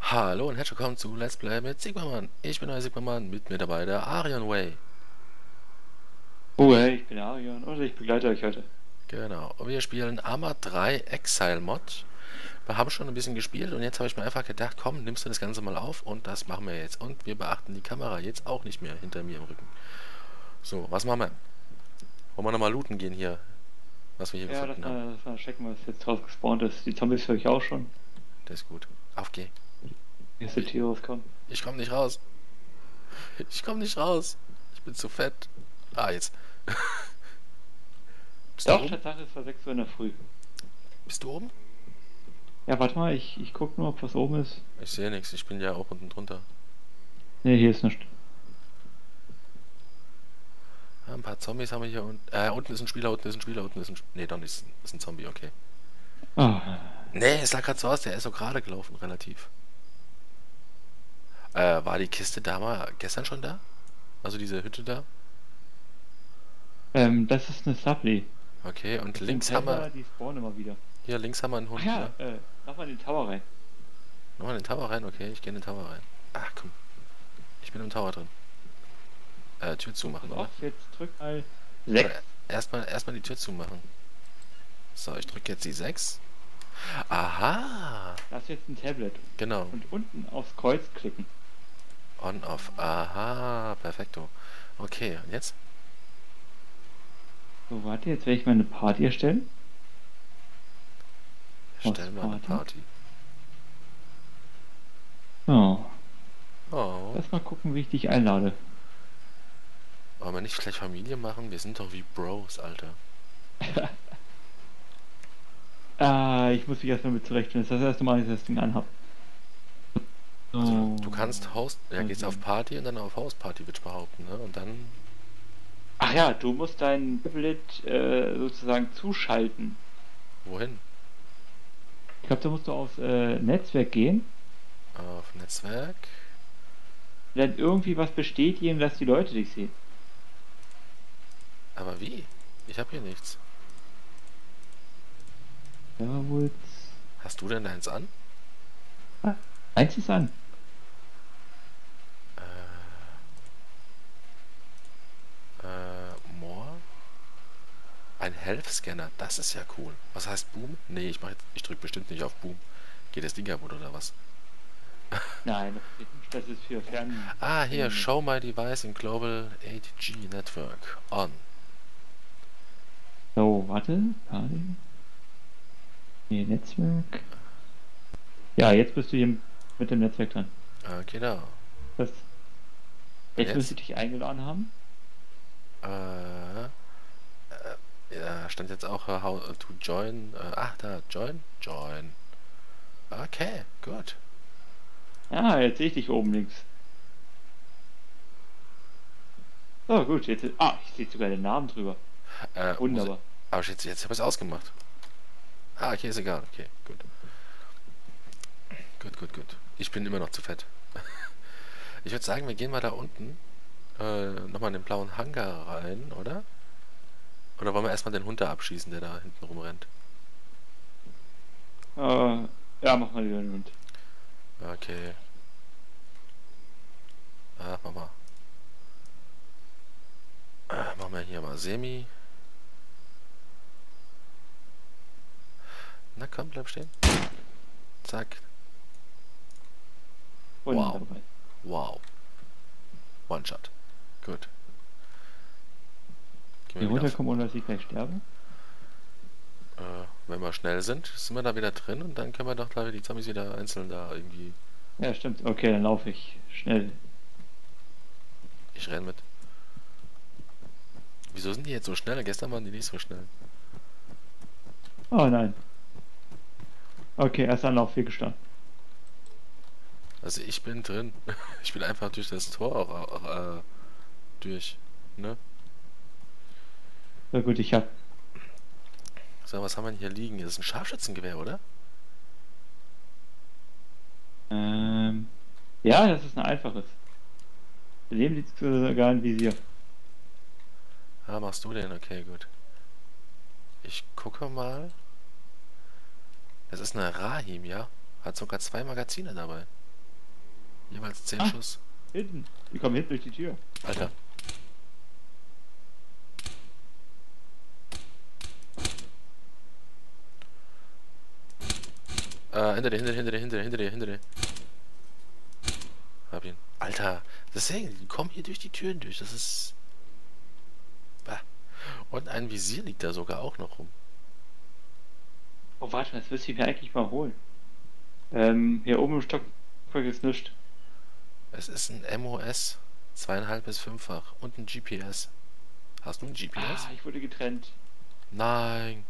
Hallo und herzlich willkommen zu Let's Play mit Sigma-Mann. Ich bin euer Sigma-Mann, mit mir dabei der Arian Way. Oh, Wir, hey, ich bin der Arian und ich begleite euch heute. genau, wir spielen Arma 3 Exile Mod. Wir haben schon ein bisschen gespielt und jetzt habe ich mir einfach gedacht, komm, nimmst du das Ganze mal auf und das machen wir jetzt. Und wir beachten die Kamera jetzt auch nicht mehr hinter mir im Rücken. So, was machen wir? Wollen wir nochmal looten gehen hier, was wir hier Ja, gefunden haben? lass mal checken, was jetzt draus gespawnt ist. Die Zombies höre ich auch schon. Das ist gut. Auf geh. Erste Ich, Tiere rauskommen. ich komme nicht raus. Ich komme nicht raus. Ich bin zu fett. Ah, jetzt. Bist du Doch, oben? Tatsache, es war 6 Uhr in der Früh. Bist du oben? Ja, warte mal, ich guck nur, ob was oben ist. Ich sehe nichts, ich bin ja auch unten drunter. Ne, hier ist nichts. Ja, ein paar Zombies haben wir hier unten. Unten ist ein Spieler, unten ist ein Spieler, unten ist ein. Nee, doch nicht. Ist ein Zombie, okay. Ah, Nee, es sah gerade so aus, der ist so gerade gelaufen, relativ. War die Kiste da mal gestern schon da? Also diese Hütte da? das ist eine Supply. Okay, und Das sind links haben wir. Helfer, die spawnen immer wieder. Hier links haben wir einen Ach Hund, ja, ne? lass mal in den Tower rein. Nochmal in den Tower rein, okay, ich gehe in den Tower rein. Ach komm, ich bin im Tower drin. Tür So, zumachen, pass oder? auf, jetzt drück mal Oder 6. erstmal die Tür zumachen. So, ich drücke jetzt die 6. Aha! Da ist jetzt ein Tablet. Genau. Und unten aufs Kreuz klicken. On, off. Aha, perfekto. Okay, und jetzt? So, warte, jetzt werde ich mal eine Party erstellen. Stell mal eine Party. Party. So, Oh. lass mal gucken, wie ich dich einlade. Wollen wir nicht gleich Familie machen? Wir sind doch wie Bros, Alter. Ich muss mich erstmal mit zurechtfinden. Das ist das erste Mal, dass ich das Ding anhab. Also So. du kannst Host, ja, gehst auf Party und dann auf Host Party, würde ich behaupten, ne? Und dann, Ach ja, du musst dein Tablet sozusagen zuschalten. wohin? Ich glaube, da musst du aufs Netzwerk gehen, Auf Netzwerk. dann irgendwie was bestätigen, dass die Leute dich sehen. Aber wie? Ich habe hier nichts. Ja, wohl. Hast du denn deins an? Ah, eins ist an. More? Ein Health-Scanner, das ist ja cool. Was heißt Boom? Nee, ich drück bestimmt nicht auf Boom. Geht das Ding kaputt oder was? Nein, das ist für Fern. Ah, hier, Show my device in Global 8G Network. On. So, warte. Party. Nee, Netzwerk. Ja, jetzt bist du hier mit dem Netzwerk dran. Genau. Das, Und jetzt müsste jetzt? ich dich eingeladen haben. Äh, ja, stand jetzt auch how to join. Ach, da, join? Join. Okay, gut. Ah, jetzt sehe ich dich oben links. So, gut, jetzt. Ah, ich sehe sogar den Namen drüber. Muss ich, Wunderbar. aber jetzt habe ich es ausgemacht. Ah, okay, ist egal. Okay, gut. Gut, gut, gut. Ich bin immer noch zu fett. Ich würde sagen, wir gehen mal da unten nochmal in den blauen Hangar rein, oder? Oder wollen wir erstmal den Hund da abschießen, der da hinten rumrennt? Ja, mach mal wieder einen Hund. Okay. Ah, mach mal. Machen wir hier mal Semi. Na komm, bleib stehen. Zack. Wow. Wunderbar. Wow. One-Shot. Gut. Gehen Hier wir wieder auf, runterkommen, ohne dass ich gleich sterbe. wenn wir schnell sind, sind wir da wieder drin und dann können wir doch gleich die Zombies wieder einzeln da irgendwie. Ja, stimmt. Okay, dann laufe ich schnell. Ich renn mit. Wieso sind die jetzt so schnell? Gestern waren die nicht so schnell. Oh nein. Okay, erst Anlauf fehlgestanden. Also ich bin drin. Ich bin einfach durch das Tor auch, durch. Ne? Na gut, ich hab. So, was haben wir denn hier liegen? Das ist ein Scharfschützengewehr, oder? Ähm, ja, das ist ein einfaches. Daneben liegt sogar ein Visier. Ah, machst du den? Okay, gut. Ich gucke mal. Es ist eine Rahim, ja? Hat sogar 2 Magazine dabei. Jeweils 10 Ah, Schuss. hinten. Die kommen hinten durch die Tür. Alter. Hinter dir. Hab ihn. Alter, deswegen, die kommen hier durch die Türen durch. Das ist... Bah. Und ein Visier liegt da sogar auch noch rum. Oh, warte, das müsste ich mir eigentlich mal holen. Hier oben im Stockwerk ist nichts. Es ist ein MOS. 2,5 bis 5-fach. Und ein GPS. Hast du ein GPS? Ah, ich wurde getrennt. Nein.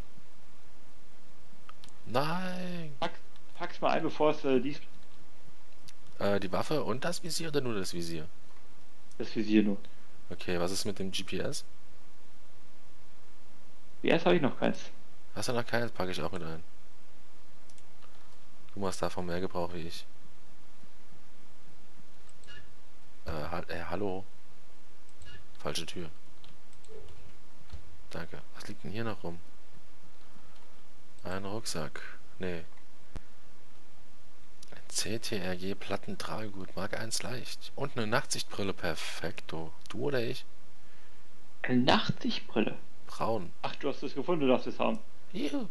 Nein. Pack's mal ein, bevor es liest. Die Waffe und das Visier oder nur das Visier? Das Visier nur. Okay, was ist mit dem GPS? Erst habe ich noch keins. Hast du noch keins? Packe ich auch mit ein. Du machst davon mehr Gebrauch wie ich. Hallo? Falsche Tür. Danke. Was liegt denn hier noch rum? Ein Rucksack. Nee. Ein CTRG Plattentragegut. Mark 1 leicht. Und eine Nachtsichtbrille. Perfekto. Du oder ich? Eine Nachtsichtbrille. Braun. Ach, du hast es gefunden, du darfst es haben. Juhu.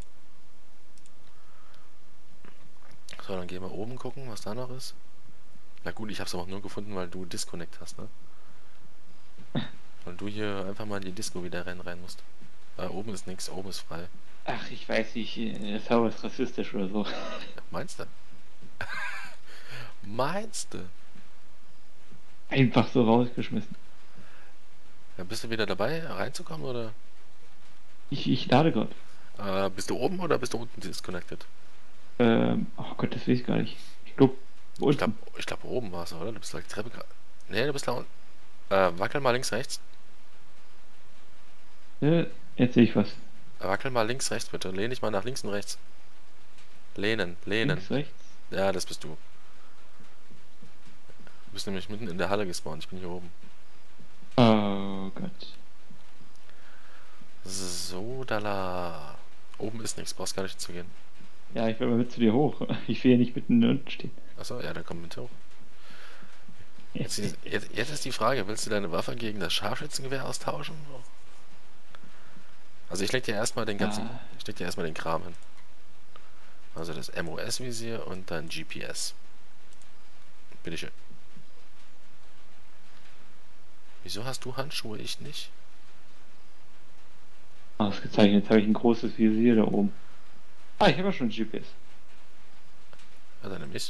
So, dann gehen wir oben gucken, was da noch ist. Na gut, ich hab's aber auch nur gefunden, weil du Disconnect hast, ne? Weil du hier einfach mal in die Disco wieder rein musst. Oben ist nichts, oben ist frei. Ach, ich weiß nicht, das Server ist rassistisch oder so. Ja, meinst du? Meinst du? Einfach so rausgeschmissen. Ja, bist du wieder dabei, reinzukommen, oder? Ich lade gerade. Bist du oben oder bist du unten disconnected? Oh Gott, das weiß ich gar nicht. Ich glaube, unten. Ich glaub oben warst du, oder? Du bist da die Treppe gerade. Nee, du bist da unten. Wackel mal links, rechts. Jetzt sehe ich was. Wackel mal links, rechts, bitte. Lehn dich mal nach links und rechts. Lehnen. Links, rechts. Ja, das bist du. Du bist nämlich mitten in der Halle gespawnt. Ich bin hier oben. Oh Gott. So, dala. Oben ist nichts, brauchst gar nicht zu gehen. Ja, ich will mal mit zu dir hoch. Ich will ja nicht mitten unten stehen. Achso, ja, dann komm mit hoch. Jetzt ist die Frage, willst du deine Waffe gegen das Scharfschützengewehr austauschen? Also ich leg dir erstmal den ganzen, Ja. ich leg dir erstmal den Kram hin. Also das MOS-Visier und dann GPS. Bitteschön. Wieso hast du Handschuhe, ich nicht? Ausgezeichnet, jetzt habe ich ein großes Visier da oben. Ah, ich habe ja schon GPS. Ja, dann nimm ich.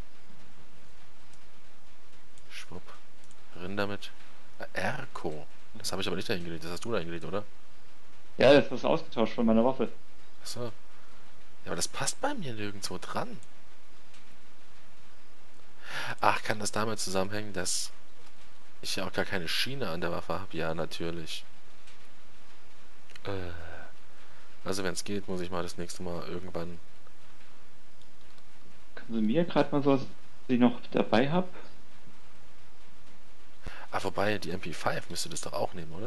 Schwupp. Rinn damit. Erko. Das habe ich aber nicht da hingelegt, das hast du da hingelegt, oder? Ja, das ist ausgetauscht von meiner Waffe. Achso. Ja, aber das passt bei mir nirgendwo dran. Ach, kann das damit zusammenhängen, dass ich ja auch gar keine Schiene an der Waffe habe? Ja, natürlich. Also wenn es geht, muss ich mal das nächste Mal irgendwann... Können Sie mir gerade mal so, was ich noch dabei habe? Ah, wobei, die MP5 müsste das doch auch nehmen, oder?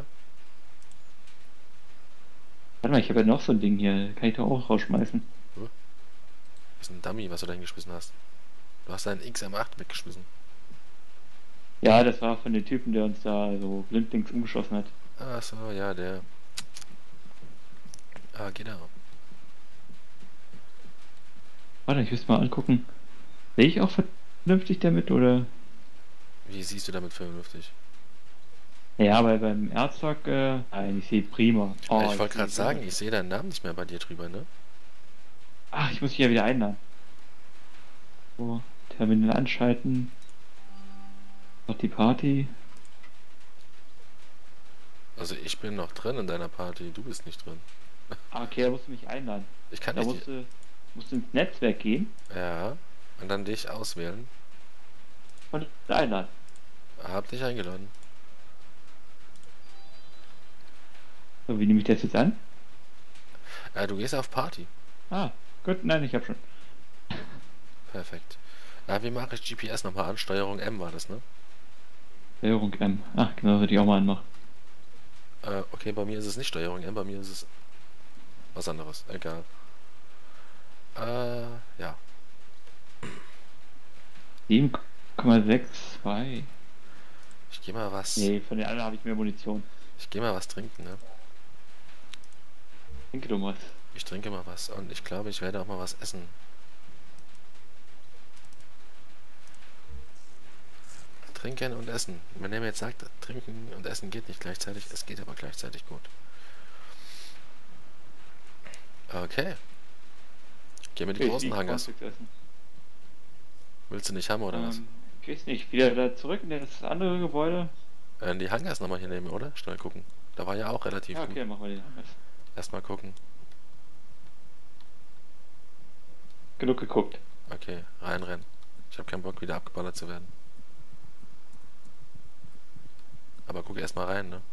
Warte mal, ich habe ja noch so ein Ding hier. Kann ich doch auch rausschmeißen. Das ist ein Dummy, was du da hingeschmissen hast. Du hast deinen XM8 weggeschmissen. Ja, das war von dem Typen, der uns da so blindlings umgeschossen hat. Ach so, ja, der... Ah, genau. Warte, ich müsste mal angucken. Sehe ich auch vernünftig damit, oder? Wie siehst du damit vernünftig? Ja, aber beim Erzog, nein, ich sehe prima. Oh, Ich wollte gerade sehe sagen, prima. ich sehe deinen Namen nicht mehr bei dir drüber, ne? Ach, ich muss mich ja wieder einladen. So, Terminal anschalten. Noch die Party. Also ich bin noch drin in deiner Party, du bist nicht drin. Ah, okay, da musst du mich einladen. Ich kann Da nicht... musst du ins Netzwerk gehen Ja, und dann dich auswählen. und einladen. Hab dich eingeladen. So, wie nehme ich das jetzt an? Du gehst auf Party. Ah, gut, nein, ich habe schon. Perfekt. Wie mache ich GPS nochmal an? Steuerung M war das, ne? Steuerung M. Ach, genau, würde ich auch mal anmachen. Okay, bei mir ist es nicht Steuerung M, bei mir ist es was anderes. Egal. Ja. 7 0,62. Ich gehe mal was. Nee, von den anderen habe ich mehr Munition. Ich gehe mal was trinken, ne? Denke du was. Ich trinke mal was und ich glaube, ich werde auch mal was essen. Trinken und essen. Wenn er mir jetzt sagt, trinken und essen geht nicht gleichzeitig, es geht aber gleichzeitig gut. Okay. Gehen wir die Okay, großen Hangars. Cornflakes essen. Willst du nicht haben oder was? Ich weiß nicht, wieder da zurück in das andere Gebäude. Die Hangars nochmal hier nehmen, oder? Schnell gucken. Da war ja auch relativ Ja, okay, gut. dann machen wir den anders. Erstmal gucken. Genug geguckt. Okay, reinrennen. Ich habe keinen Bock, wieder abgeballert zu werden. Aber guck erstmal rein, ne?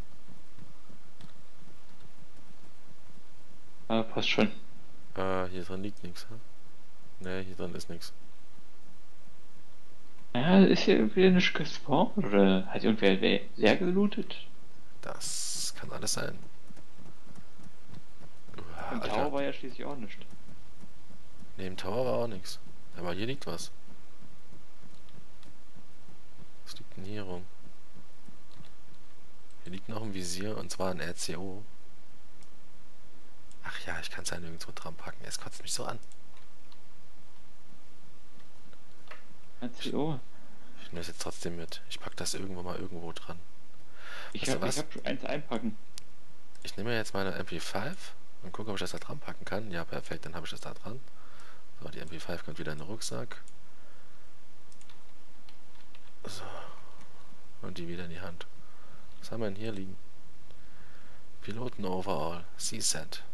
Ah, passt schon. Hier drin liegt nichts, ne? Ne, hier drin ist nichts. Ja, ist hier wieder nicht gespawnt oder hat irgendwer sehr gelootet? Das kann alles sein. Im Alter. Tower war ja schließlich auch nichts. Ne, im Tower war auch nichts. Aber hier liegt was. Was liegt denn hier rum? Hier liegt noch ein Visier und zwar ein RCO. Ach ja, ich kann es ja nirgendwo dran packen. Es kotzt mich so an. RCO. Ich nehme es jetzt trotzdem mit. Ich pack das irgendwo mal irgendwo dran. Ich Weißt du hab was? eins einpacken. Ich nehme jetzt meine MP5 und gucke, ob ich das da dran packen kann. Ja, perfekt, dann habe ich das da dran. So, die MP5 kommt wieder in den Rucksack. So. Und die wieder in die Hand. Was haben wir denn hier liegen? Piloten Overall. C-Set.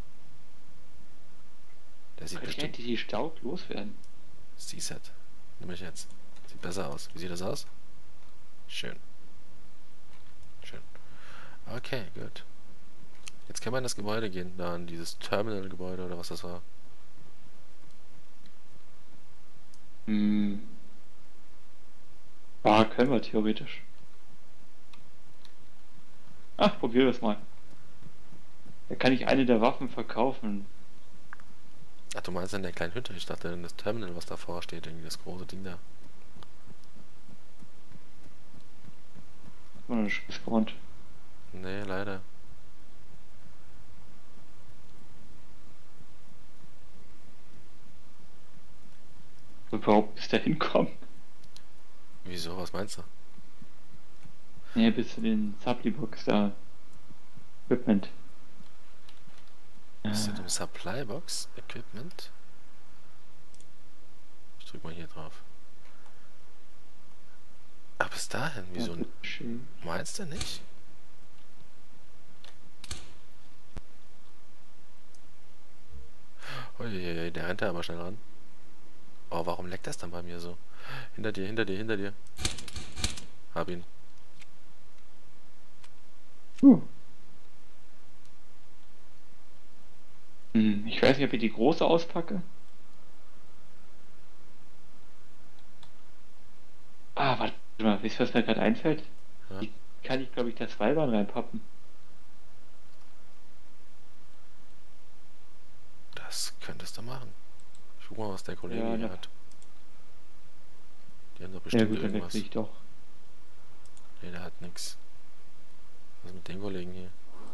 Der sieht Kann ich bestimmt... endlich die Staub loswerden? C-Set. Nehme ich jetzt. Sieht besser aus. Wie sieht das aus? Schön. Schön. Okay, gut. Jetzt können wir in das Gebäude gehen. Da in dieses Terminal-Gebäude oder was das war. Hm. Ah, können wir theoretisch. Ach, probier das mal. Da kann ich eine der Waffen verkaufen. Ach, du meinst in der kleinen Hütte? Ich dachte in das Terminal, was davor steht. Irgendwie das große Ding da. Ist noch nicht gespawnt. Nee, leider. Überhaupt bis da hinkommen. Wieso? Was meinst du? Nee, bis zu den Supply-Box da. Equipment. Ist das im Supply-Box? Equipment? Ich drück mal hier drauf. Ach, bis dahin? Wieso? Meinst du nicht? Uiuiui, der rennt da aber schnell ran. Oh, warum leckt das dann bei mir so? Hinter dir, hinter dir, hinter dir. Hab ihn. Ich weiß nicht, ob ich die große auspacke. Ah, warte mal, wisst ihr, was mir gerade einfällt? Ja? Die kann ich, glaube ich, das Seilbahn reinpappen. Das könntest du machen. Ich guck mal, was der Kollege Ja, hier ne. hat. Die haben doch Ja bestimmt gut, dann irgendwas. wechsle ich doch. Nee, der hat nix. Was ist mit dem Kollegen hier?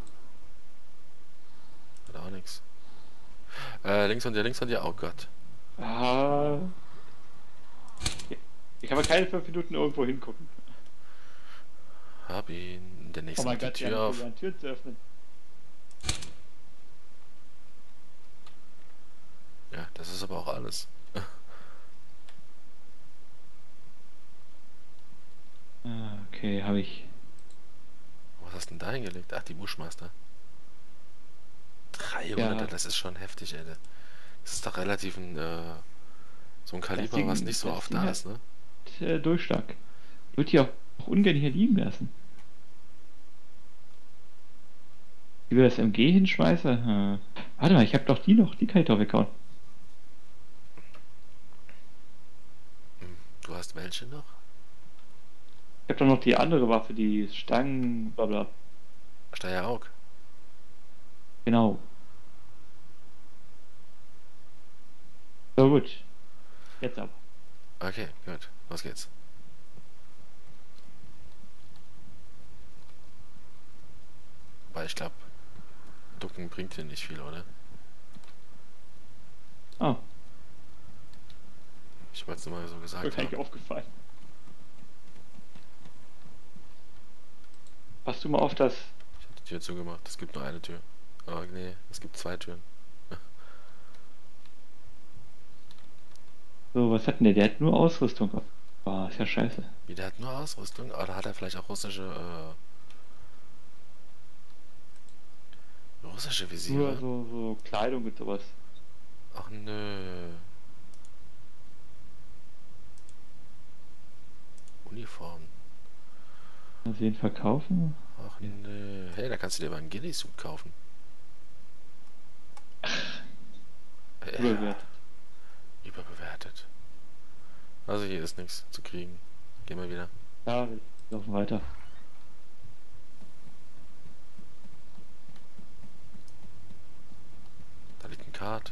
Hat auch nix. Links von dir, links von dir. Oh Gott. Ah. Ich kann aber keine 5 Minuten irgendwo hingucken. Hab ihn. Der Oh nächste mein macht die Gott, Tür auf. eine Tür zu öffnen. Ja, das ist aber auch alles. Ah, okay, habe ich. Was hast du denn da hingelegt? Ach, die Bushmaster. 300, Ja. das ist schon heftig, ey. Das ist doch relativ ein, so ein Kaliber, Ding- was nicht so das oft Ding da hat- ist, ne? Durchschlag. Ich würde die auch ungern hier liegen lassen. Wie wir das MG hinschmeiße? Warte mal, ich habe doch die noch. Die kann ich doch weghauen. Du hast welche noch? Ich habe doch noch die andere Waffe, die Stangen, bla bla. Steyr-Aug. Genau. So gut. Jetzt aber. Okay, gut. Los geht's. Weil ich glaube, Ducken bringt hier nicht viel, oder? Ah, Ich wollte es nur mal so ist mir gesagt gar nicht haben. aufgefallen. Passt du mal auf das... Ich habe die Tür zugemacht. Es gibt nur eine Tür. Oh nee, es gibt 2 Türen. So, was hat denn der? Der hat nur Ausrüstung. Oh, ist ja scheiße. Wie, der hat nur Ausrüstung? Oder hat er vielleicht auch russische Nur Visiere? so Kleidung und sowas. Ach nö. Uniform. Mal sehen, verkaufen? Ach nö. Hey, da kannst du dir mal einen Ghillie-Suit kaufen. Ja, Überbewertet. überbewertet. Also hier ist nichts zu kriegen. Gehen wir wieder. Ja, wir laufen weiter. Da liegt ein Kart.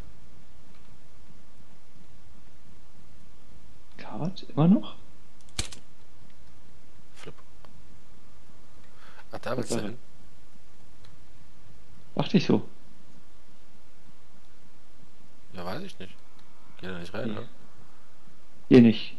Card? Immer noch? Flip. Ach, da willst du Tatsache. hin? Dachte ich so. Ja, weiß ich nicht. Geh da nicht rein, Nee. ne? Hier nicht.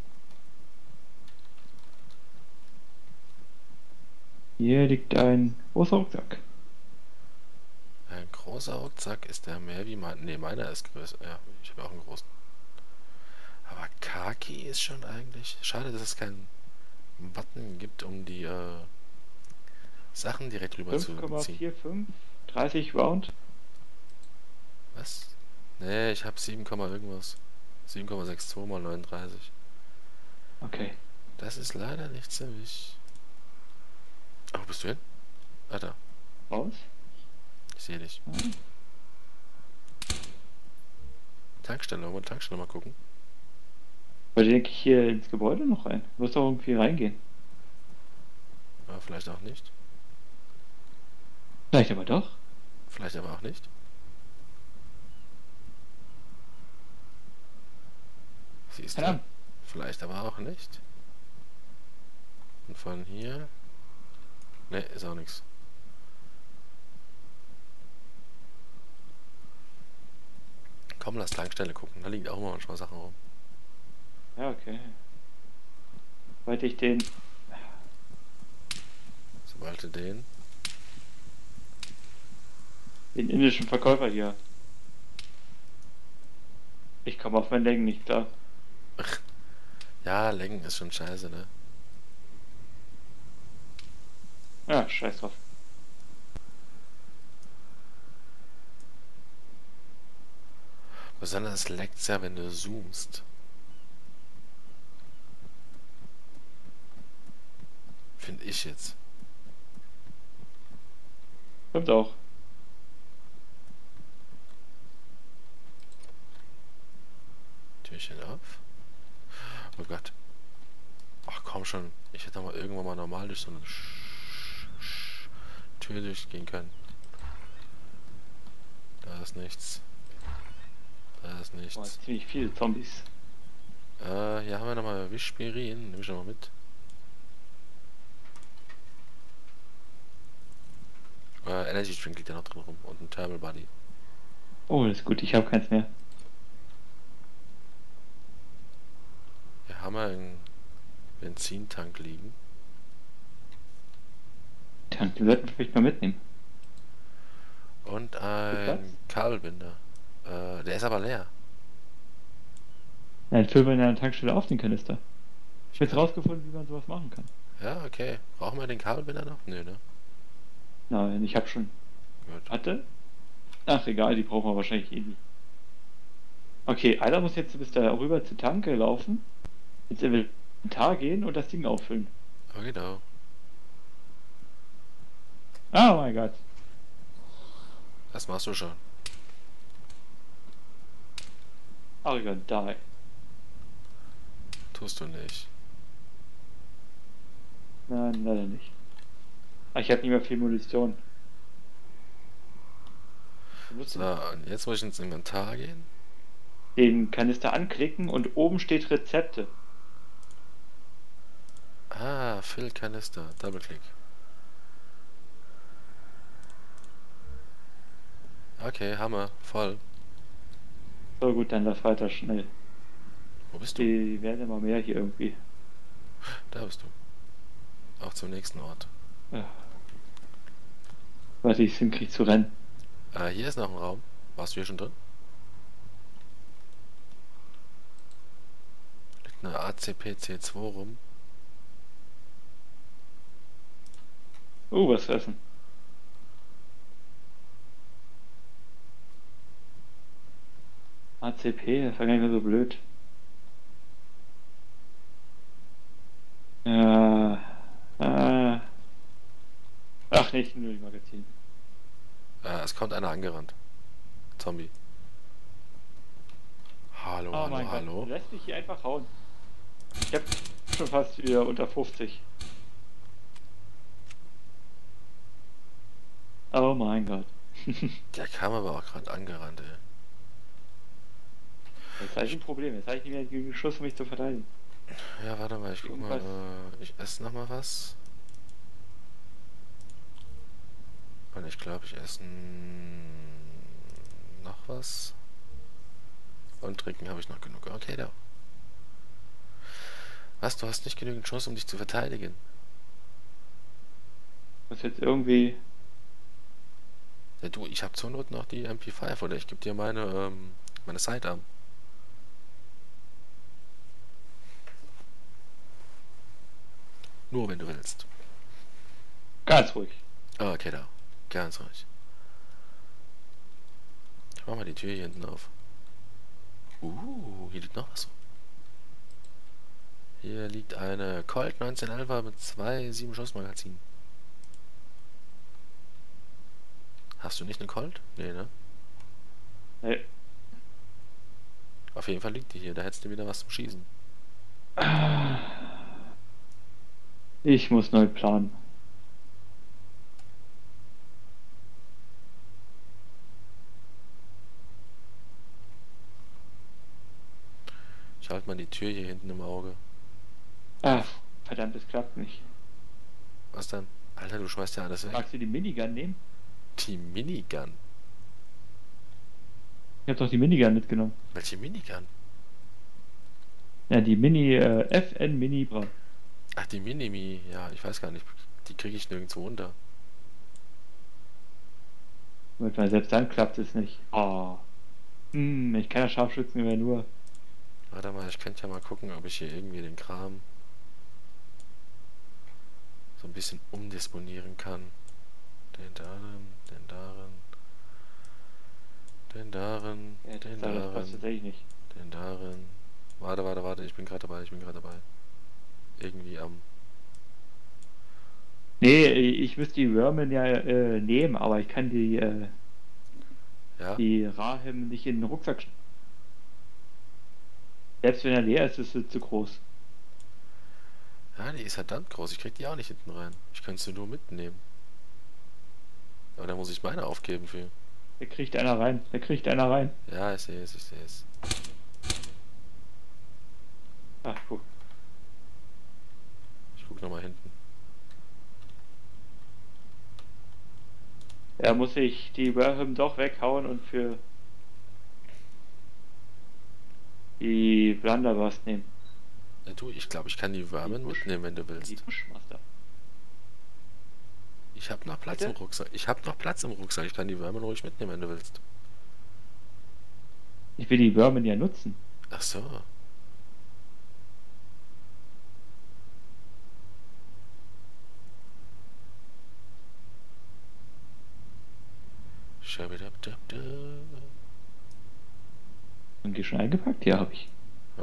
Hier liegt ein großer Rucksack. Ein großer Rucksack, ist der mehr wie mein... Ne, meiner ist größer. Ja, ich habe auch einen großen. Aber Kaki ist schon eigentlich... Schade, dass es keinen Button gibt, um die Sachen direkt rüber zu ziehen. 5,45, 30 Round. Was? Nee, ich habe 7, irgendwas. 7,62 mal 39. Okay. Das ist leider nicht ziemlich. Oh, wo bist du hin? Ah, da. Raus. Ich sehe dich. Ah. Tankstelle mal gucken. Weil denke ich hier ins Gebäude noch rein. Muss doch irgendwie reingehen. Aber vielleicht auch nicht. Vielleicht aber doch. Vielleicht aber auch nicht. Siehst Keine du? Ahnung. Vielleicht aber auch nicht. Und von hier. Ne, ist auch nichts. Komm, lass Tankstelle gucken. Da liegen auch immer manchmal Sachen rum. Ja, okay. Wollte ich den... Sobald du den. den indischen Verkäufer hier. Ich komme auf mein Längen nicht klar. Ja, lenken ist schon scheiße, ne? Ja, scheiß drauf. Besonders leckt's ja, wenn du zoomst. Finde ich jetzt. Stimmt auch. Türchen auf. Oh Gott. Ach komm schon. Ich hätte mal irgendwann mal normal durch so eine Tür durchgehen können. Da ist nichts. Da ist Boah, nichts. ziemlich viele Zombies. Hier haben wir nochmal Wischspirin. Nimm ich nochmal mit. Energy Drink liegt ja noch drin rum. Und ein Thermal Buddy. Oh, das ist gut. Ich habe keins mehr. Hier haben wir einen Benzintank liegen. Tank, den sollten wir vielleicht mal mitnehmen. Und Platz? ein Kabelbinder. Der ist aber leer. Ja, dann füllen wir in einer Tankstelle auf den Kanister. Ich habe jetzt rausgefunden, wie man sowas machen kann. Ja, okay. Brauchen wir den Kabelbinder noch? Nö, ne? Nein, ich habe schon. Gut. Hatte? Ach, egal, die brauchen wir wahrscheinlich eh nie. Okay, einer muss jetzt bis da rüber zur Tanke laufen, ins Inventar gehen und das Ding auffüllen. Oh, genau. Oh mein Gott. Das machst du schon. Argon, die. Tust du nicht. Nein, leider nicht. Ah, ich habe nicht mehr viel Munition. Du musst So, und jetzt muss ich ins Inventar gehen. den Kanister anklicken und oben steht Rezepte. Ah, Füllkanister. Doppelklick. Okay, Hammer, voll. So gut, dann lass weiter schnell. Wo bist du? Die werden immer mehr hier irgendwie. Da bist du. Auch zum nächsten Ort. Ah, warte, ich hinkrieg zu rennen. Hier ist noch ein Raum. Warst du hier schon drin? Liegt eine ACP-C2 rum. Was essen. ACP, das war gar nicht mehr so blöd. Ja, ach nicht, nur die Magazin. Es kommt einer angerannt. Zombie. Hallo, Oh hallo, mein Gott, hallo. lässt mich hier einfach hauen. Ich hab schon fast wieder unter 50. Oh mein Gott. Der kam aber auch gerade angerannt, ey. Jetzt habe ich ein Problem. Jetzt habe ich nicht mehr genügend Schuss, um mich zu verteidigen. Ja, warte mal, ich guck mal. Irgendwas. Ich esse noch mal was. Und ich glaube, ich esse noch was. Und trinken habe ich noch genug. Okay, da. Was, du hast nicht genügend Schuss, um dich zu verteidigen? Muss jetzt irgendwie. Ja, du, ich habe zur Not noch die MP5 oder ich gebe dir meine Sidearm. Nur wenn du willst. Ganz ruhig. Oh, okay, da. Ganz ruhig. Ich mach mal die Tür hier hinten auf. Hier liegt noch was. Hier liegt eine Colt 1911 mit 2 7 Schuss Magazinen. Hast du nicht eine Colt? Nee, ne? Nee. Auf jeden Fall liegt die hier, da hättest du wieder was zum Schießen. Ich muss neu planen. Ich halte mal die Tür hier hinten im Auge. Ah, verdammt, es klappt nicht. Was denn? Alter, du schmeißt ja alles weg. Magst du die Minigun nehmen? Die Minigun. Ich hab doch die Minigun mitgenommen. Welche Minigun? Ja, die FN Mini Bra. Ach, die Minimi. Ja, ich weiß gar nicht. Die kriege ich nirgendwo unter. Weil selbst dann klappt es nicht. Oh. Ich kann ja Scharfschützen immer nur. Warte mal, ich könnte ja mal gucken, ob ich hier irgendwie den Kram so ein bisschen umdisponieren kann. Den darin, den darin, den darin, Ja, den das passt darin, tatsächlich nicht. den darin. Warte, ich bin gerade dabei. Irgendwie am... Nee, ich müsste die Wormen ja nehmen, aber ich kann Ja? die Rahem nicht in den Rucksack. Selbst wenn er leer ist, ist es zu groß. Ja, die ist verdammt groß. Ich krieg die auch nicht hinten rein. Ich könnte sie nur mitnehmen. Aber da muss ich meine aufgeben für. Da kriegt einer rein. Da kriegt einer rein. Ja, ich sehe es. Ach, guck. Ich guck nochmal hinten. Da muss ich die Warham doch weghauen und für die Blunderbuss nehmen. Ja, du, ich glaube, ich kann die Würmer mitnehmen, wenn du Die willst. Bushmaster. Ich habe noch Platz Bitte? im Rucksack. Ich kann die Würmer ruhig mitnehmen, wenn du willst. Ich will die Wormen ja nutzen. Ach so. Schabidabdabda. Und die schon eingepackt? Ja, habe ich. Ja.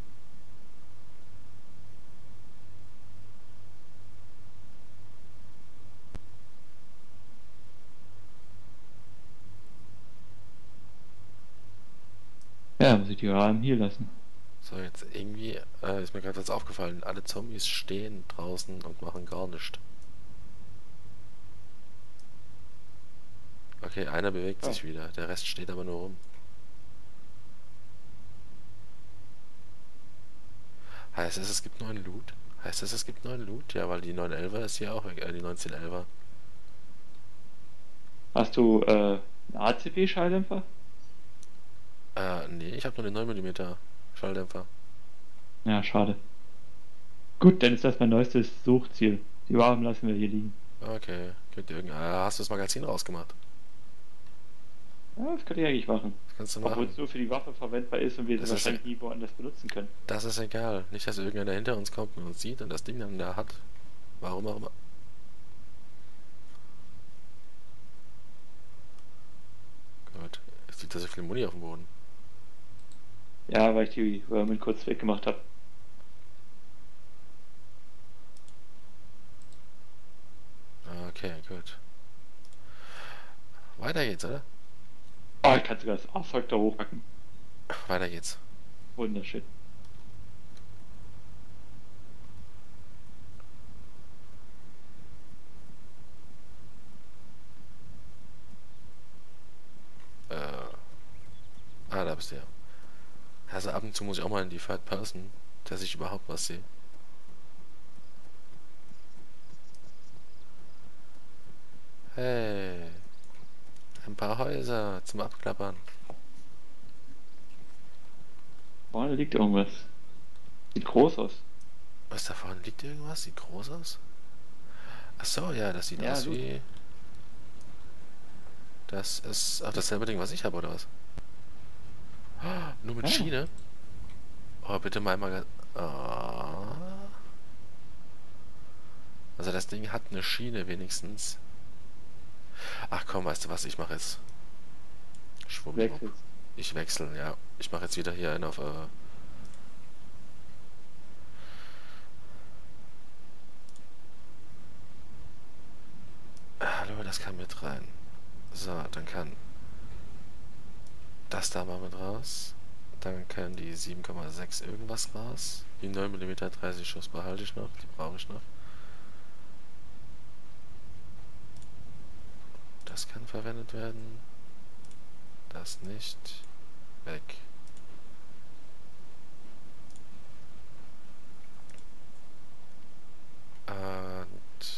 Ja, muss ich die Rahmen hier lassen. So, jetzt irgendwie ist mir gerade was aufgefallen. Alle Zombies stehen draußen und machen gar nichts. Okay, einer bewegt sich wieder. Der Rest steht aber nur rum. Heißt das, es gibt neuen Loot? Heißt das, es gibt neuen Loot? Ja, weil die 911er ist hier auch weg. Die 1911er. Hast du Ein ACP-Schalldämpfer? Nee, ich habe nur den 9 mm Schalldämpfer. Ja, schade. Gut, dann ist das mein neuestes Suchziel. Die Waren lassen wir hier liegen. Okay, könnte hast du das Magazin rausgemacht? Ja, das könnte ich eigentlich machen. Das kannst du Obwohl machen. es nur für die Waffe verwendbar ist und wir sie Das ist, wahrscheinlich nie woanders benutzen können. das ist egal. Nicht, dass irgendeiner hinter uns kommt und uns sieht und das Ding dann da hat. Warum auch immer. Gut. Es liegt da so viel Muni auf dem Boden. Ja, weil ich die Vermin kurz weggemacht habe. Okay, gut. Weiter geht's, oder? Oh, ich kann sogar das Fahrzeug da hochpacken. Weiter geht's. Wunderschön. Da bist du ja. Also ab und zu muss ich auch mal in die Third Person, dass ich überhaupt was sehe. Hey, ein paar Häuser zum Abklappern. Vorne liegt irgendwas. Sieht groß aus. Was da vorne liegt irgendwas? Sieht groß aus? Ach so, ja, das sieht Ja, aus gut. wie... Das ist auch dasselbe Ding, was ich habe, oder was? Oh, nur mit Ah, Schiene? Oh, bitte mal mal... Oh. Also das Ding hat eine Schiene wenigstens. Ach komm, weißt du was, ich mache jetzt... Schwuppdiwupp. wechselst. Ich wechsle, ja. Ich mache jetzt wieder hier einen auf... Hallo, das kann mit rein. So, dann kann das da mal mit raus. Dann kann die 7,6 irgendwas raus. Die 9 mm 30 Schuss behalte ich noch. Die brauche ich noch. Das kann verwendet werden. Das nicht. Weg. Und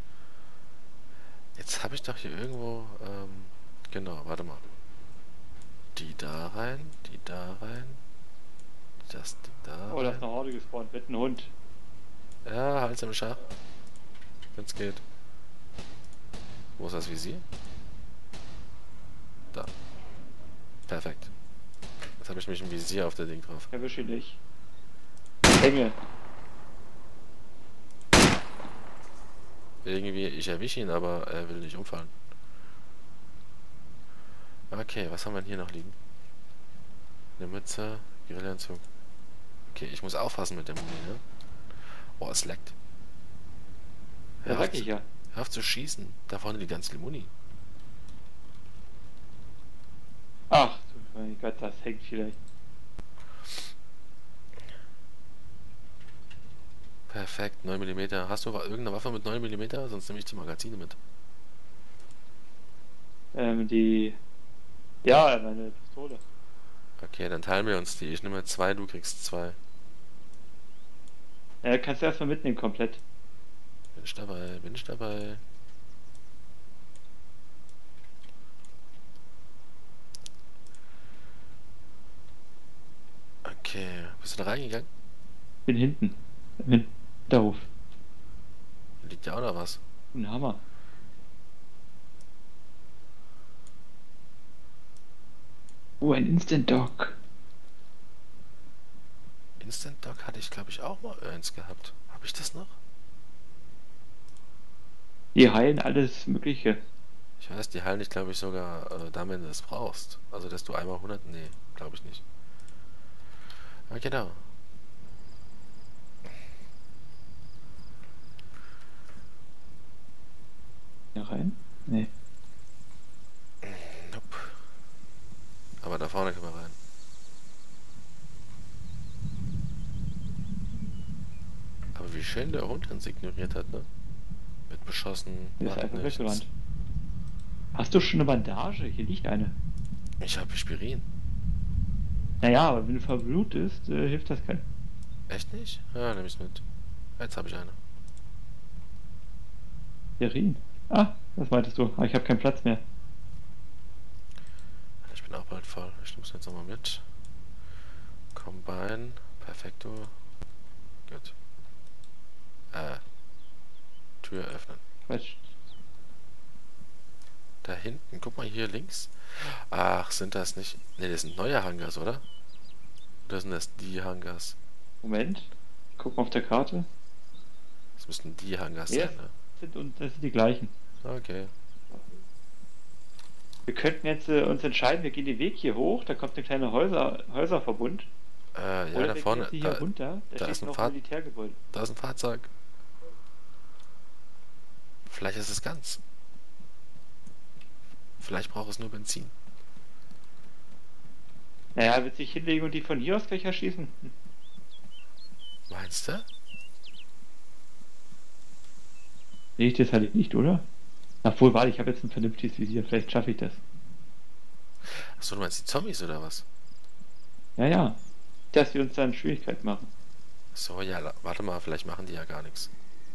jetzt habe ich doch hier irgendwo... genau, warte mal. Die da rein, die da rein. Das Ding da Oh, da ist rein. eine Horde gespawnt mit einem Hund. Ja, Hals im Schach. Wenn's geht. Wo ist das Visier? Da. Perfekt. Jetzt habe ich mich im Visier auf der Ding drauf. Erwische ihn nicht. Hänge. Irgendwie, ich erwische ihn, aber er will nicht umfallen. Okay, was haben wir denn hier noch liegen? Eine Mütze, Grillanzug. Okay, ich muss aufpassen mit der Muni, ne? Oh, es leckt. Ja, sag ich ja. Hör auf zu schießen. Da vorne liegt ganz viel Muni. Ach, du mein Gott, das hängt vielleicht. Perfekt, 9 mm. Hast du irgendeine Waffe mit 9 mm? Sonst nehme ich die Magazine mit. Die. Ja, meine Pistole. Okay, dann teilen wir uns die. Ich nehme 2, du kriegst 2. Ja, kannst du erstmal mitnehmen, komplett. Bin ich dabei, bin ich dabei. Okay, bist du da reingegangen? Bin hinten. Im Hinterhof. Da liegt ja auch noch was. Ein Hammer. Oh, ein Instant Dog. Instant Dock hatte ich, glaube ich, auch mal eins gehabt. Habe ich das noch? Die heilen alles Mögliche. Ich weiß, die heilen dich, glaube ich, sogar dann, wenn du es brauchst. Also, dass du einmal 100... Nee, glaube ich nicht. Aber genau. Hier rein? Nee. Nope. Aber da vorne können wir rein. Aber wie schön der Hund uns ignoriert hat, ne? Wird beschossen, Der ist macht einfach nichts. weggerannt. Hast du schon eine Bandage? Hier liegt eine. Ich habe Aspirin. Naja, aber wenn du verblutest, hilft das kein. Echt nicht? Ja, nehme ich's mit. Jetzt habe ich eine. Herin. Ah, das meintest du. Aber ich habe keinen Platz mehr. voll. Ich nehme es jetzt nochmal mit. Combine. Perfekto. Gut. Tür öffnen. Quatsch. Da hinten, guck mal hier links. Ach, sind das nicht... Ne, das sind neue Hangars, oder? Oder sind das die Hangars? Moment. Guck mal auf der Karte. Das müssten die Hangars Ja, sein, ne? das sind die gleichen. Okay. Wir könnten jetzt uns entscheiden, wir gehen den Weg hier hoch, da kommt ein kleiner Häuserverbund. Ja, Oder da wir vorne, gehen jetzt hier runter, da steht ist ein noch ein Militärgebäude. Da ist ein Fahrzeug. Vielleicht ist es ganz. Vielleicht braucht es nur Benzin. Naja, wird sich hinlegen und die von hier aus gleich erschießen? Meinst du? Sehe ich das halt nicht, oder? Obwohl, warte, ich habe jetzt ein vernünftiges Visier, vielleicht schaffe ich das. Achso, du meinst die Zombies oder was? Ja, ja. Dass wir uns dann Schwierigkeiten machen. So, ja, warte mal, vielleicht machen die ja gar nichts.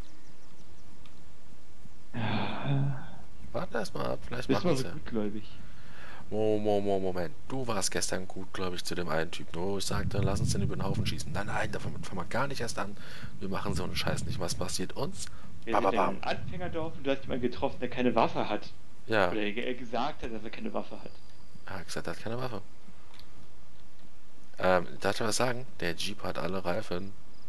Ja, Warte erst mal ab, vielleicht bist machen du sie. so gutgläubig. Moment. Du warst gestern gut, glaube ich, zu dem einen Typen, wo ich sagte, lass uns den über den Haufen schießen. Nein, davon fangen wir gar nicht erst an. Wir machen so einen Scheiß nicht. Was passiert uns? Wir sind in einem Anfängerdorf und du hast jemanden getroffen, der keine Waffe hat. Ja, Oder er gesagt hat, dass er keine Waffe hat. er hat gesagt, er hat keine Waffe. Darf ich was sagen? Der Jeep hat alle Reifen.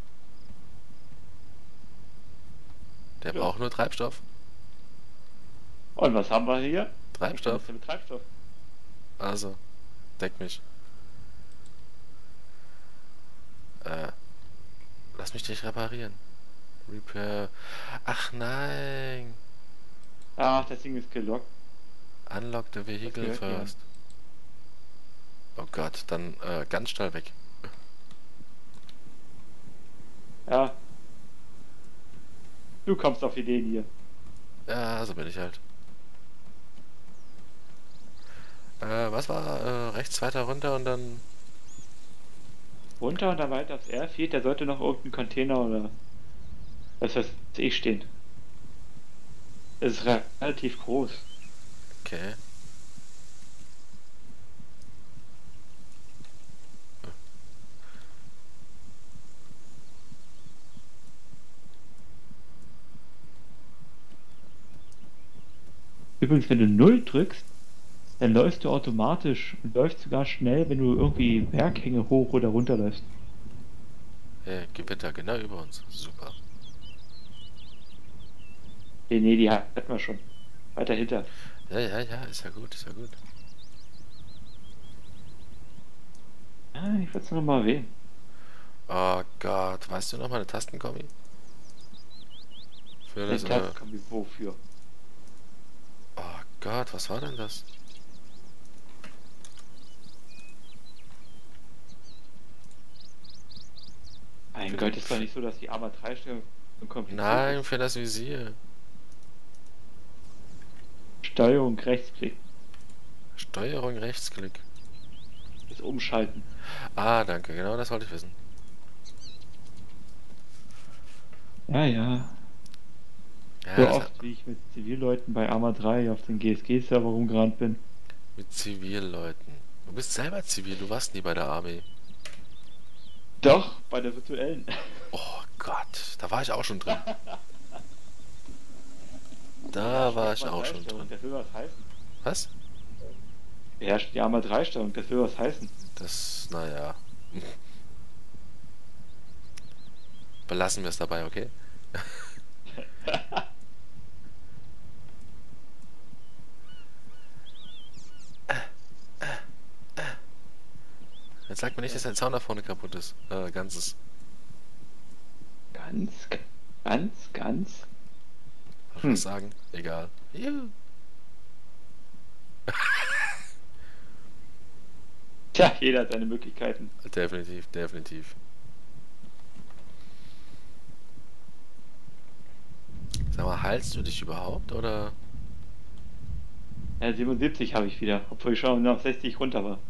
Der Ja. braucht nur Treibstoff. Und was haben wir hier? Treibstoff. Was ist denn mit Treibstoff? Also, deck mich. Lass mich dich reparieren. Repair. Ach nein. Ach, das Ding ist gelockt. Unlock the vehicle gehört dir. first. Oh Gott, dann ganz schnell weg. Ja. Du kommst auf Ideen hier. Ja, so bin ich halt. Was war rechts weiter runter und dann... Runter und dann weiter aufs Airfield, da sollte noch irgendein Container oder was weiß ich stehen. Es ist relativ groß. Okay. Übrigens, wenn du 0 drückst, dann läufst du automatisch und läufst sogar schnell, wenn du irgendwie Berghänge hoch oder runter läufst. Gewitter genau über uns. Super. Nee, die hatten wir schon. Weiter hinter. Ja, ist ja gut, ist ja gut. Ah, ich würde es nochmal erwähnen. Oh Gott, weißt du noch meine Tastenkombi? Für das, Kombi wofür? oh Gott, was war denn das? Mein Gott, ist doch nicht so, dass die Arma 3 Steuerung kompliziert Nein, ist. für das Visier. Steuerung, Rechtsklick. Steuerung, Rechtsklick. Das Umschalten. Ah, danke, genau das wollte ich wissen. Ja, ja. Ja, So das oft, wie ich mit Zivilleuten bei Arma 3 auf den GSG-Server rumgerannt bin. mit Zivilleuten. Du bist selber zivil, du warst nie bei der Armee. Doch, bei der virtuellen. Oh Gott, da war ich auch schon drin. Da war ich auch schon drin. Das will was heißen. Was? Beherrscht die Arma 3 Steuerung, das will was heißen. Das, naja. Belassen wir es dabei, okay? Jetzt sag mir nicht, dass dein Zaun da vorne kaputt ist. Ganzes. Ganz. Soll ich was sagen? Egal. Juhu. Tja, jeder hat seine Möglichkeiten. Definitiv. Sag mal, heilst du dich überhaupt, oder? Ja, 77 habe ich wieder, obwohl ich schon noch 60 runter war.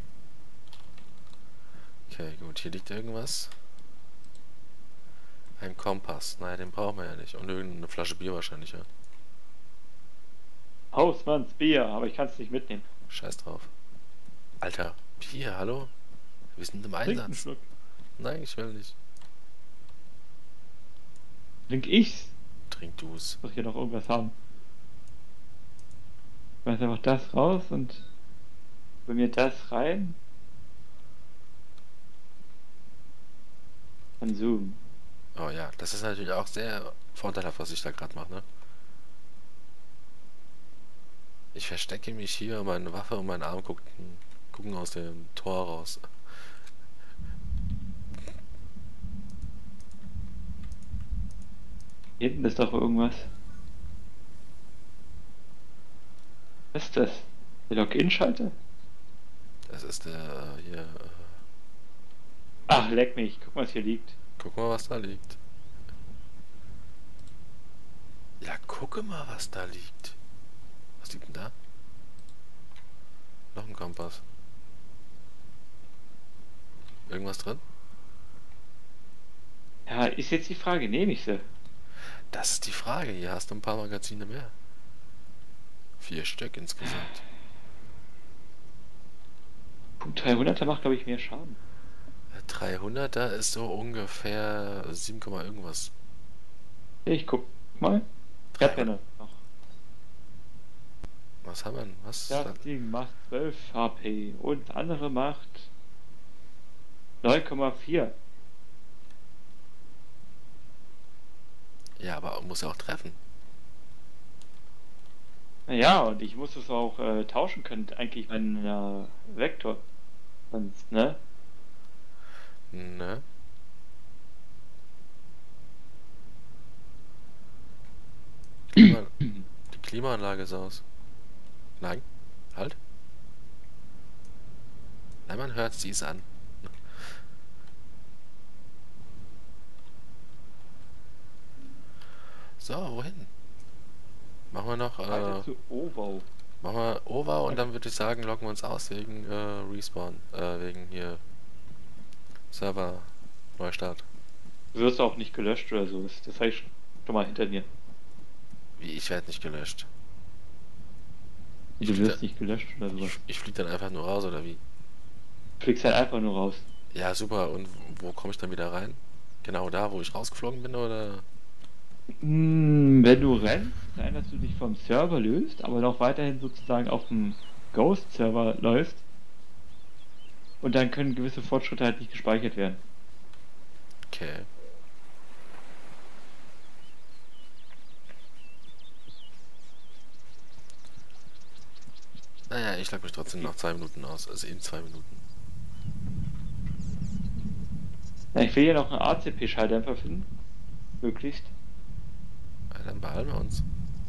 Okay, gut, hier liegt irgendwas. Ein Kompass. Naja, den brauchen wir ja nicht. Und irgendeine Flasche Bier wahrscheinlich, ja. Hausmanns Bier, aber ich kann es nicht mitnehmen. Scheiß drauf. Alter, Bier, hallo? Wir sind im Trink einen Einsatz. Schluck. Nein, ich will nicht. Trink ich's. Trink du's. Muss hier noch irgendwas haben. Ich weiß einfach das raus und bei mir das rein. Konsum. Oh ja, das ist natürlich auch sehr vorteilhaft, was ich da gerade mache, ne? Ich verstecke mich hier, meine Waffe und mein Arm gucken aus dem Tor raus. Hier hinten ist doch irgendwas. Was ist das? Der Login-Schalter? Das ist der hier. Ach, leck mich. Guck mal, was hier liegt. Guck mal, was da liegt. Ja, gucke mal, was da liegt. Was liegt denn da? Noch ein Kompass. Irgendwas drin? Ja, ist jetzt die Frage. Nehme ich sie? Das ist die Frage. Hier hast du ein paar Magazine mehr. 4 Stück insgesamt. Punkt 300er macht, glaube ich, mehr Schaden. 300er ist so ungefähr 7, irgendwas. Ich guck mal. Erdbrenner noch. Was haben wir denn? Was? Das Ding macht 12 HP und andere macht 9,4. Ja, aber muss ja auch treffen. Naja, und ich muss es auch tauschen können. Eigentlich mein Vektor. Sonst, ne? Ne? Die Klimaanlage ist aus. Nein. Halt. Nein, man hört sie es an. So, wohin? Machen wir noch, Weiter zu OVO. machen wir Over und dann würde ich sagen, loggen wir uns aus wegen Respawn. Wegen hier Server Neustart. Du wirst auch nicht gelöscht oder so. Das habe ich schon mal hinter mir. Wie, ich werde nicht gelöscht. Ich Du flieg wirst da- nicht gelöscht oder sowas. Ich flieg dann einfach nur raus, oder wie? Du fliegst halt einfach nur raus. Ja, super. Und wo komme ich dann wieder rein? Genau da, wo ich rausgeflogen bin, oder? Wenn du rennst, sein, dass du dich vom Server löst, aber noch weiterhin sozusagen auf dem Ghost-Server läufst. Und dann können gewisse Fortschritte halt nicht gespeichert werden. Okay. Naja, ich lag mich trotzdem nach 2 Minuten aus. Also in 2 Minuten. Ja, ich will hier noch einen ACP-Schalldämpfer finden. Möglichst. Ja, dann behalten wir uns.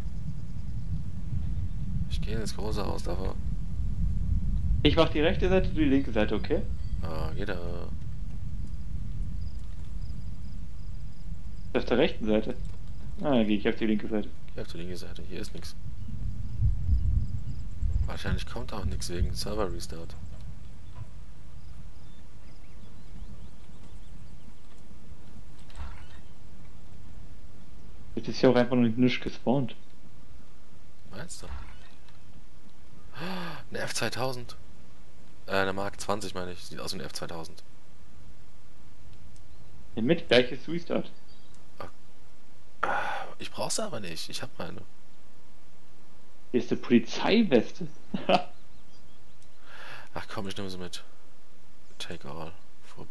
Ich gehe ins große Haus davor. Ich mach die rechte Seite, du die linke Seite, okay? Ah, geht da. Auf der rechten Seite. Ah, dann gehe ich auf die linke Seite. Geh auf die linke Seite. Hier ist nichts. Wahrscheinlich kommt auch nichts wegen Server Restart. Jetzt ist ja auch einfach noch nicht gespawnt. Meinst du? Eine F2000. Eine Mark 20 meine ich. Sieht aus wie eine F2000. Ja, mit gleiches Restart. Ich brauch's aber nicht. Ich hab meine. Hier ist eine Polizeiweste. Ach komm, ich nehme sie mit. Take all. Fupp.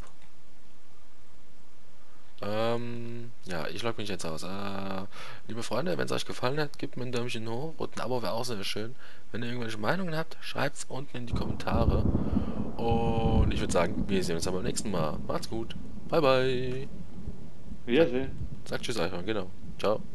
Ja, ich logge mich jetzt aus. Liebe Freunde, wenn es euch gefallen hat, gebt mir ein Däumchen hoch und ein Abo wäre auch sehr schön. Wenn ihr irgendwelche Meinungen habt, schreibt's unten in die Kommentare. Und ich würde sagen, wir sehen uns dann beim nächsten Mal. Macht's gut. Bye bye. Wiedersehen. Sagt tschüss, Eichhorn, genau. Ciao.